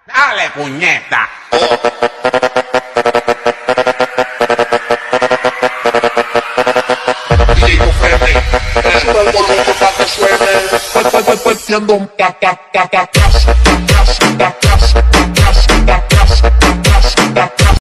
Dale, puñeta. Digo Fede, sube el volumen pa' que suene. Partiendo un ta ta ta ta tas, ta tas, ta tas, ta tas, ta tas, ta tas, ta